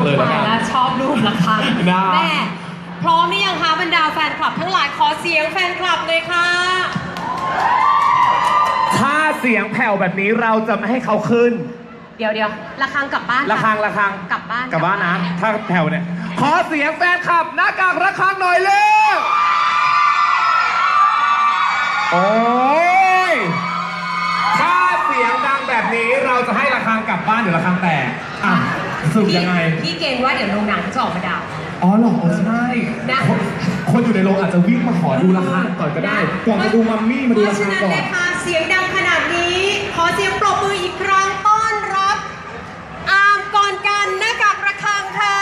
เลยแล้วชอบรูประฆังแม่พร้อมหรือยังคะบรรดาแฟนคลับทั้งหลายขอเสียงแฟนคลับเลยค่ะถ้าเสียงแผ่วแบบนี้เราจะไม่ให้เขาขึ้นเดี๋ยวระฆังกลับบ้านระฆังกลับบ้านนะถ้าแผ่วเนี่ยขอเสียงแฟนคลับหน้ากากระฆังหน่อยเร็วโอ้ยถ้าเสียงดังแบบนี้เราจะให้ระฆังกลับบ้านเดี๋ยวระฆังแตกสรุปยังไงพี่เกรงว่าเดี๋ยวโรงหนังจะออกมาด่าอ๋อเหรอใช่คนอยู่ในโรงอาจจะวิ่งมาขอดูระฆังก่อนก็ได้ก่อนมาดูมัมมี่มาดูระฆังก่อนเพราะฉะนั้นเลยค่ะเสียงดังขนาดนี้ขอเสียงปรบมืออีกครั้งต้อนรับอาร์มก่อนกันหน้ากากระฆังค่ะ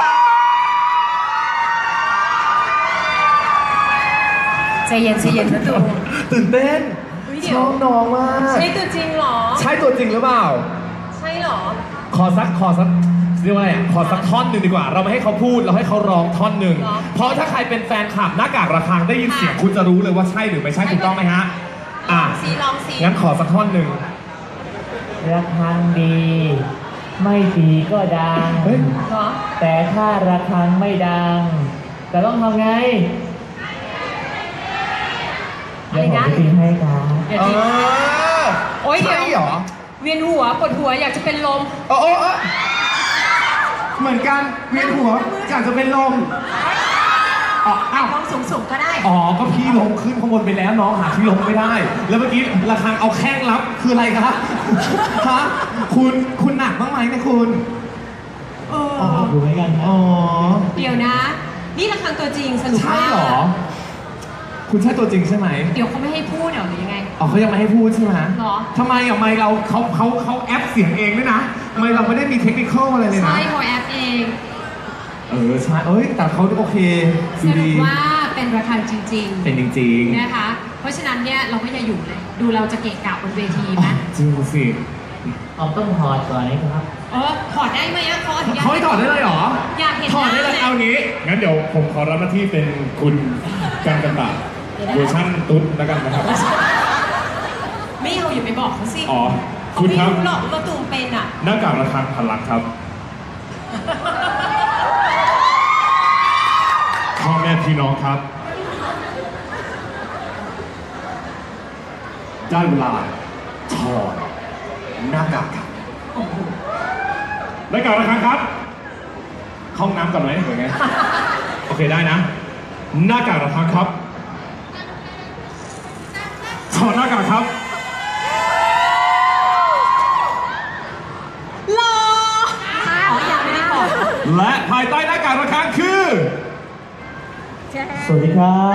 ใจเย็นนะตูตื่นเต้นชอบน้องมากใช่ตัวจริงหรอใช่ตัวจริงหรือเปล่าใช่หรอขอสักเรียกว่าอะไรขอสักท่อนหนึ่งดีกว่าเราไม่ให้เขาพูดเราให้เขาร้องท่อนหนึ่งเพราะถ้าใครเป็นแฟนคลับหน้ากากระฆังได้ยินเสียงคุณจะรู้เลยว่าใช่หรือไม่ใช่ถูกต้องไหมฮะลองสิงั้นขอสักท่อนหนึ่งระฆังดีไม่ดีก็ดังแต่ถ้าระฆังไม่ดังจะต้องทำไงเดี๋ยวผมจะตีให้ครับโอ๊ยเดี๋ยวเวียนหัวปวดหัวอยากจะเป็นลมเหมือนกันเวียนหัวอยากจะเป็นลมลองสูงก็ได้ก็พี่ลงขึ้นข้างบนไปแล้วน้องหาที่ลงไม่ได้แล้วเมื่อกี้ระฆังเอาแข้งรับคืออะไรครับฮะคุณหนักบ้างไหมเนี่ยคุณดูเหมือนกันเดี๋ยวนะนี่ระฆังตัวจริงสรุปว่าใช่หรอคุณใช่ตัวจริงใช่ไหมเดี๋ยวเขาไม่ให้พูดหรือยังไงเขายังไม่ให้พูดใช่ไหมหรอทำไมไม่เราเขาแอปเสียงเองด้วยนะทำไมเราไม่ได้มีเทคนิคอะไรเลยนะใช่เขาแอปเองใช่แต่เขาโอเคสรุปว่าเป็นระฆังจริงๆเป็นจริงๆนะคะเพราะฉะนั้นเนี่ยเราก็อย่าอยู่เลยดูเราจะเกะกะบนเวทีไหมจริงสิต้องถอดก่อนนะครับถอดได้ไหมเขาอนุญาตเขาให้ถอดได้เลยเหรออยากเห็นถอดได้เลยเอางี้งั้นเดี๋ยวผมขอรับหน้าที่เป็นคุณกันตะเวอร์ชันตุ๊ดแล้วกันนะครับไม่เอาอย่าไปบอกเขาสิคุณครับไม่รู้หรอกว่าตูมเป็นหน้ากากระฆังพันลักครับพ่อแม่พี่น้องครับได้เวลาถอดหน้ากากครับหน้ากากระฆังครับเข้าห้องน้ำก่อนไหมหรือไงโอเคได้นะหน้ากากระฆังครับถอดหน้ากากครับรอยังไม่ได้ถอดและภายใต้หน้ากากระฆังคือสวัสดีครับ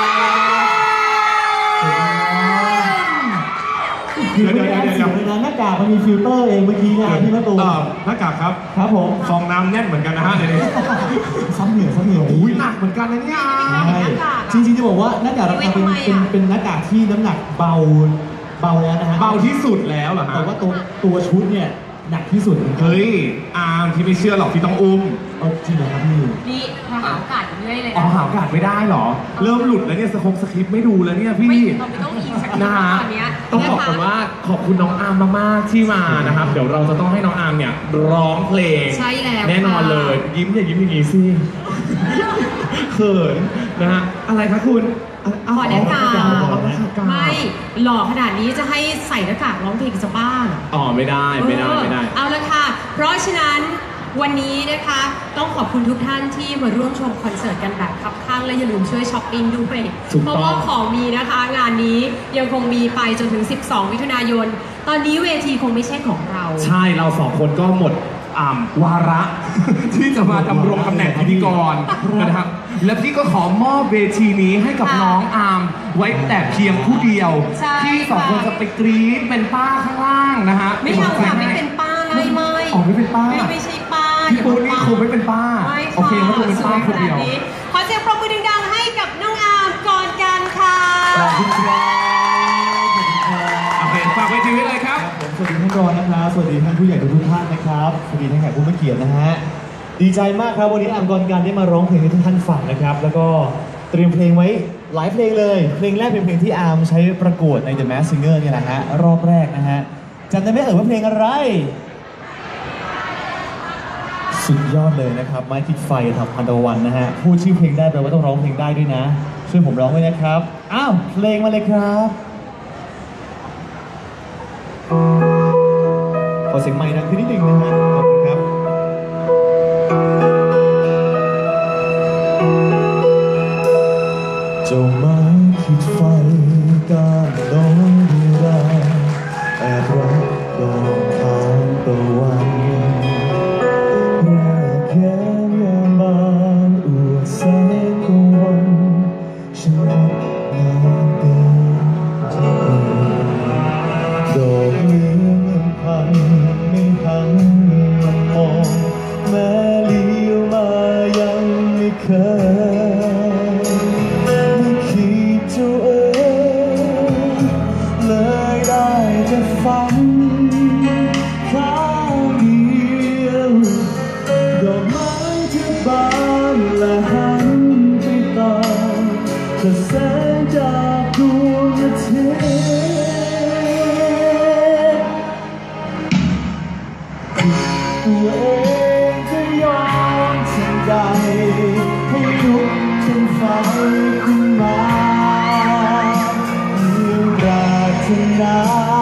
เดี๋ยวหน้ากากมันมีฟิลเตอร์เองเมื่อกี้นะพี่มะตูมหน้ากากครับครับผมฟองน้ำแน่นเหมือนกันนะฮะในนี้ซ้ำเหนืออุ้ยหนักเหมือนกันนะเนี่ยจริงๆจะบอกว่าหน้ากากราคาเป็นหน้ากากที่น้ำหนักเบาแล้วนะฮะเบาที่สุดแล้วเหรอฮะแต่ว่าตัวชุดเนี่ยหนักที่สุดเฮ้ยที่ไม่เชื่อหรอกที่ต้องอุ้มจริงเหรอครับพี่นี่พอหาโอกาสเรื่อยเลยหาโอกาสไม่ได้หรอเริ่มหลุดแล้วเนี่ยสคริปต์ไม่ดูแล้วเนี่ยพี่เราไม่ต้องอิงสักนะตอนนี้ต้องบอกก่อนว่าขอบคุณน้องอาร์มมากๆที่มานะครับเดี๋ยวเราจะต้องให้น้องอาร์มเนี่ยร้องเพลงใช่แล้วแน่นอนเลยยิ้มอย่ายิ้มอย่างนี้สิเขินนะฮะอะไรคะคุณขอหน้ากากไม่หล่อขนาดนี้จะให้ใส่หน้ากากร้องเพลงจะบ้าไม่ได้เอาละค่ะเพราะฉะนั้นวันนี้นะคะต้องขอบคุณทุกท่านที่มาร่วมชมคอนเสิร์ตกันแบบคับข้างและอย่าลืมช่วยช้อปปิ้งด้วยเพราะว่าของมีนะคะงานนี้ยังคงมีไปจนถึง12มิถุนายนตอนนี้เวทีคงไม่ใช่ของเราใช่เรา2คนก็หมดวาระที่จะมาดำรงตำแหน่งพิธีกรนะครับและพี่ก็ขอมอบเวทีนี้ให้กับน้องอาร์มไว้แต่เพียงผู้เดียวที่2คนจะไปกรี๊ดเป็นป้าข้างล่างนะฮะไม่เอาค่ะไม่เป็นป้าไม่ไม่เป็นป้าไม่ใช่ป้าพี่ปูนี่คงไม่เป็นป้าโอเคเขาต้องเป็นป้าคนเดียวขอเสียงปรบมือดังๆให้กับน้องอาร์มก่อนกันค่ะขอบคุณครับโอเคฝากไว้ทีไว้เลยครับสวัสดีท่านรองนะครับสวัสดีท่านผู้ใหญ่ทุกท่านนะครับสวัสดีท่านแขกผู้มีเกียรตินะฮะดีใจมากครับวันนี้อาร์มก่อนกันได้มาร้องเพลงให้ทุกท่านฟังนะครับแล้วก็เตรียมเพลงไว้หลายเพลงเลยเพลงแรกเป็นเพลงที่อาร์มใช้ประกวดใน The Masked Singer นี่แหละฮะรอบแรกนะฮะจำได้ไหมว่าเพลงอะไรสสุดยอดเลยนะครับไม้ติดไฟทับพันตะวันนะฮะพูดชื่อเพลงได้แปลว่าต้องร้องเพลงได้ด้วยนะช่วยผมร้องด้วยนะครับอ้าวเพลงมาเลยครับขอเสียงไมค์ดังขึ้นนิดนึงนะฮะขอบคุณครับเจ้าไม้ขีดไฟก้านน้องดูแลแอบรักดอกทานตะวันแรกแย้มยามบานอวดแสงตะวันฉันรักงามเกินจะเอ่ยดอกเลี้ยงยังพันไม่หันมามองแม้เลี้ยวมายังไม่เคยคิดเจ้าเอ๋ยเลยได้แต่ฝันข้างเดียวดอกไม้ที่บานและหันไปตามกระแสจากดวงอาทิตย์ตัวเองจะยอมฉันใดให้ลุกเป็นไฟขึ้นมาเพื่อปรารถนา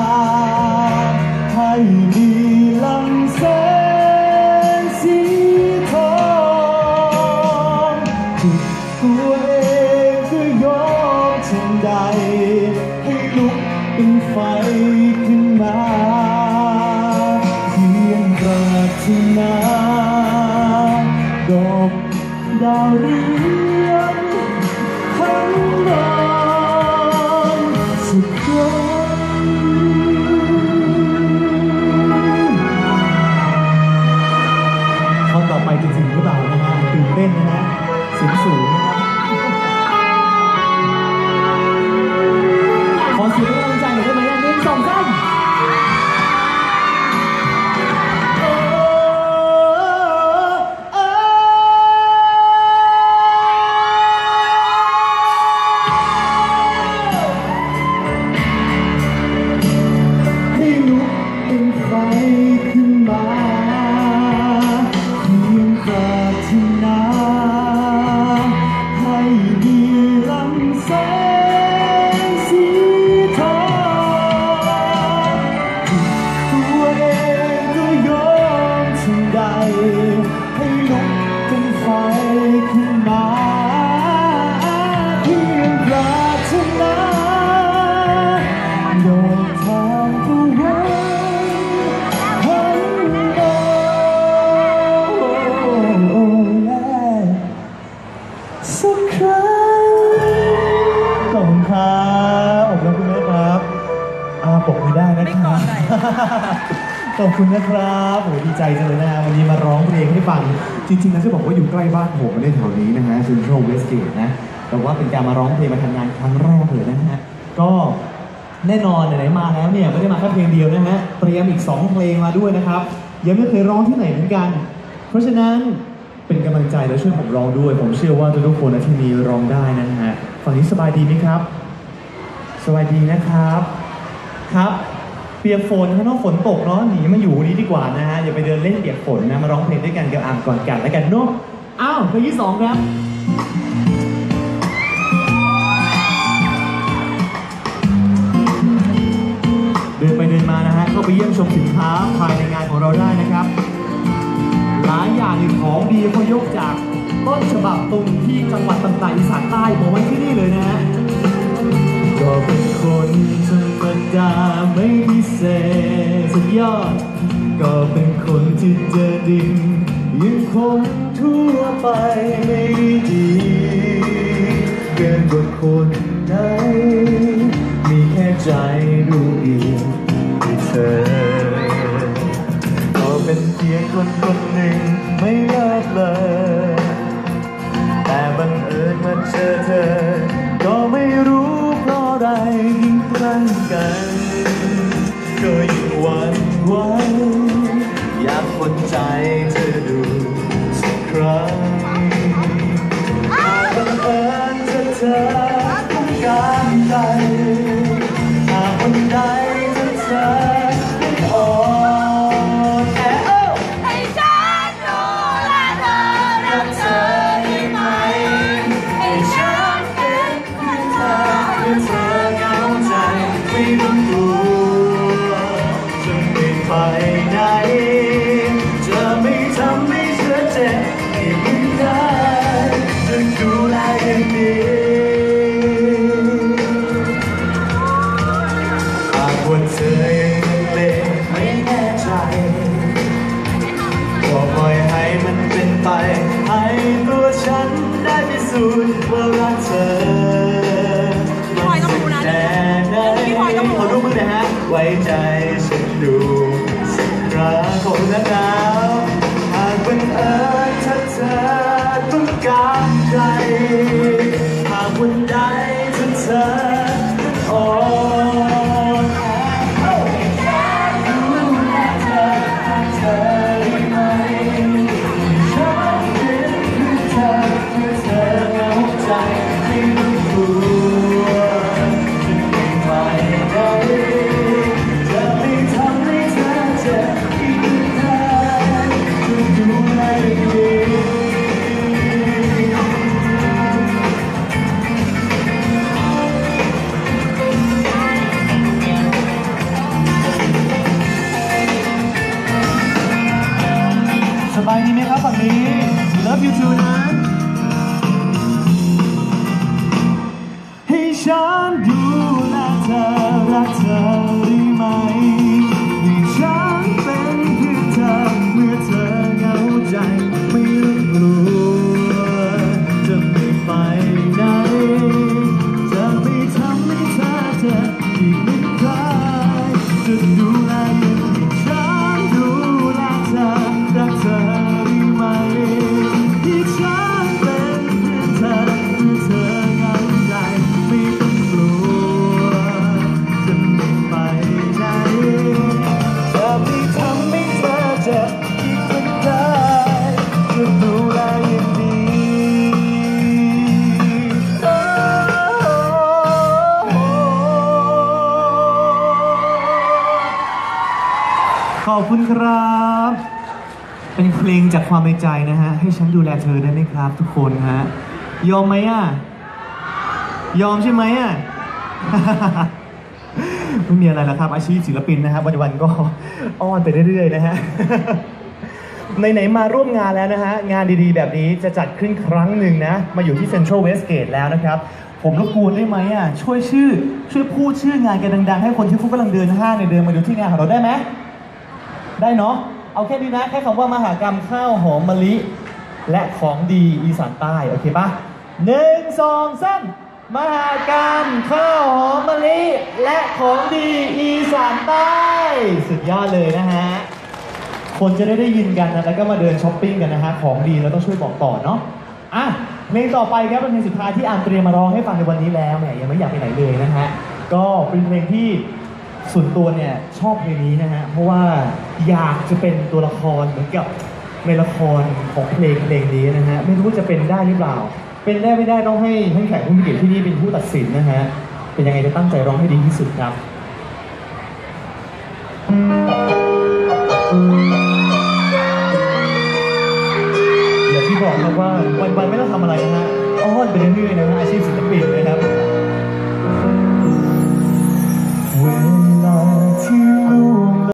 ให้มีลำแสงสีทองตัวเองจะยอมฉันใดให้ลุกเป็นไฟขึ้นมาเพียงปรารถนาดอกดาวเรืองทั้งดอกสุดยอดข้อต่อไปจริงๆหรือเปล่านะฮะตื่นเต้นนะฮะเสียงสูงนะครับขอเสียงกำลังใจหน่อยได้ไหม1 2 3ให้ลุกเป็นไฟขึ้นมาเพียงปรารถนาให้มีลำแสงสีทองตัวเองก็ยอมฉันใดให้ลุกเป็นไฟขึ้นมาเพียงปรารถนาโดนทางตะวันหันมาสักครั้งขอบคุณครับขอบคุณแม่ครับปกไม่ได้นะครับ ขอบคุณนะครับโหดีใจจังเลยนะวันนี้มาร้องเพลงให้ฟังจริงๆแล้วจะบอกว่าอยู่ใกล้บ้านผมไม่ได้แถวนี้นะฮะเซ็นทรัลเวสเกตนะแต่ว่าเป็นการมาร้องเพลงมาทำงานครั้งแรกเลยนะฮะก็แน่นอนไหนๆมาแล้วเนี่ยไม่ได้มาแค่เพลงเดียวนะฮะเตรียมอีก2เพลงมาด้วยนะครับยังไม่เคยร้องที่ไหนเหมือนกันเพราะฉะนั้นเป็นกำลังใจและช่วยผมร้องด้วยผมเชื่อว่าทุกคนที่มีร้องได้นะฮะฝั่งนี้สบายดีไหมครับสบายดีนะครับครับเปียกฝนข้างนอกฝนตกเนาะหนีมาอยู่นี้ดีกว่านะฮะอย่าไปเดินเล่นเปียกฝนนะมาร้องเพลงด้วยกันกับอาร์มก่อนกันแล้วกันเนาะอ้าวเพลงที่2ครับเดินไปเดินมานะฮะเข้าไปเยี่ยมชมสินค้าภายในงานของเราได้นะครับหลายอย่างในของดีเขายกจากต้นฉบับตรงที่จังหวัดต่างๆอีสานใต้บอกไว้ที่นี่เลยนะฮะก็เป็นคนธรรมดาไม่พิเศษสุดยอดก็เป็นคนที่เจอดินยังคนทั่วไปไม่ได้ดีเกินกว่าคนไหนมีแค่ใจดูดีที่เธอก็เป็นเพียงคนคนหนึ่งไม่เลิศเลยแต่บังเอิญมาเจอเธอก็ไม่รู้เพราะอะไรยิ่งใกล้กันก็ยิ่งหวั่นไหวอยากคนใจเธอดูสักครั้งอาจบังเอิญเจอเธอต้องการใจหากวันใดเจอเธอไม่อ่อนแอให้ฉันดูแลสุดว่ารักเธอพี่พลอยต้องรู้นะแต่ไหนพี่พลอยต้องรู้ขอรู้มือนะฮะไว้ใจฉันดูสักครั้งขอบคุณนะครับหากบังเอิญถ้าเธอต้องการใครหากวันใดถ้าเธออ่อนแอดูแลเธอได้ไหมฉันเป็นเพื่อเธอเหงาใจไม่ต้องกลัวจะไม่ไปไหนจะไม่ทำให้เธอเจ็บอีกนานจะดูแลดี สบายดีไหมครับฝั่งนี้ Love you too นะ ให้ฉันดูแลเธอรักเธอได้ไหมให้ฉันเป็นเพื่อนเธอเมื่อเธอเหงาใจไม่ต้องกลัวจะไม่ไปไหนจะไม่ทำให้เธอเจ็บอีกไม่คลายจะดูแลอย่างให้ฉันดูแลเธอรักเธอได้ไหมให้ฉันเป็นเพื่อนเธอเมื่อเธอเหงาใจไม่ต้องกลัวจะไม่ไปไหนจะไม่ทำให้เธอเจ็บอีกไม่คลายจะดูแลอย่างดีขอบคุณครับ เป็นเพลงจากความในใจนะฮะ ให้ฉันดูแลเธอได้ไหมครับทุกคนฮะ ยอมไหมอ่ะ ยอมใช่ไหมอ่ะ ไม่มีอะไรแล้วครับ อาชีพศิลปินนะครับวันๆก็อ้อนไปเรื่อยๆนะฮะ ไหนๆมาร่วมงานแล้วนะฮะ งานดีๆแบบนี้จะจัดขึ้นครั้งหนึ่งนะ มาอยู่ที่เซ็นทรัลเวสเกตแล้วนะครับ ผมรบกวนได้ไหมอ่ะ ช่วยพูดชื่องานกันดังๆ ให้คนที่เขากำลังเดินห้างเนี่ยเดินมาดูที่งานของเราได้ไหม ได้เนาะ เอาแค่นี้นะ แค่คำว่ามหากรรมข้าวหอมมะลิ และของดีอีสานใต้ โอเคปะ1 2 3มหากรรมข้าวหอมมะลิ และของดีอีสานใต้ สุดยอดเลยนะฮะ คนจะได้ยินกันนะแล้วก็มาเดินช้อปปิ้งกันนะฮะ ของดีเราต้องช่วยบอกต่อเนาะ อ่ะ เพลงต่อไปครับเป็นเพลงสุดท้ายที่อาร์มเตรียมมาร้องให้ฟังในวันนี้แล้วแหมยังไม่อยากไปไหนเลยนะฮะ ก็เป็นเพลงที่ส่วนตัวเนี่ยชอบเพลงนี้นะฮะ เพราะว่าอยากจะเป็นตัวละครเหมือนกับในละครของเพลงนี้นะฮะ ไม่รู้จะเป็นได้หรือเปล่า เป็นได้ไม่ได้ต้องให้ท่านแขกผู้มีเกียรติที่นี่เป็นผู้ตัดสินนะฮะ เป็นยังไงจะตั้งใจร้องให้ดีที่สุดครับ อย่างที่บอกครับว่าวันๆไม่ต้องทำอะไรนะฮะอ้อนไปเรื่อยๆนะฮะอาชีพศิลปิน